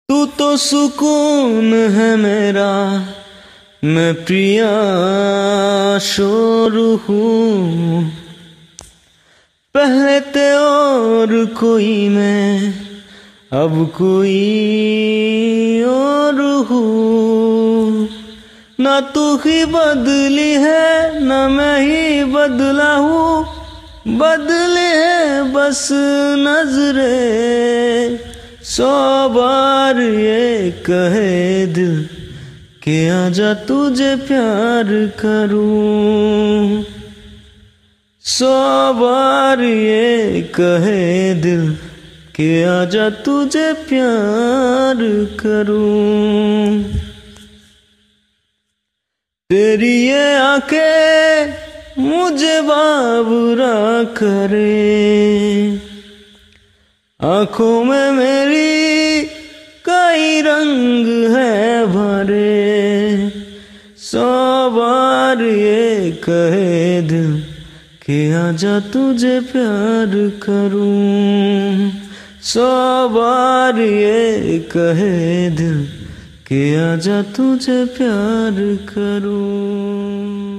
तू तो सुकून है मेरा, मैं प्रिया शोर हूँ। पहले ते और कोई मैं, अब कोई और हूँ। ना तू ही बदली है ना मैं ही बदला हूँ, बदले है बस नजरें। 100 बार ये कहे दिल कि आजा तुझे प्यार करूं। 100 बार ये कहे दिल कि आजा तुझे प्यार करूं। तेरी ये आंखें मुझे बाबूरा करे, आंखों में मेरी कई रंग है भरे। 100 बार ये कहे दिल कि आजा तुझे प्यार करूं। 100 बार ये कहे दिल कि आजा तुझे प्यार करूं।